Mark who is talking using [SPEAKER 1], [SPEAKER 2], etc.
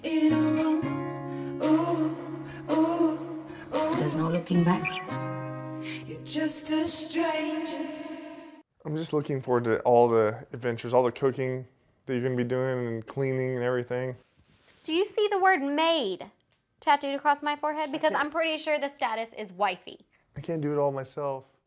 [SPEAKER 1] in a room. Ooh, ooh, ooh.
[SPEAKER 2] There's no looking back.
[SPEAKER 1] You're just a stranger.
[SPEAKER 3] I'm just looking forward to all the adventures, all the cooking that you're going to be doing and cleaning and everything.
[SPEAKER 4] Do you see the word made tattooed across my forehead? Because I'm pretty sure the status is wifey.
[SPEAKER 3] I can't do it all myself.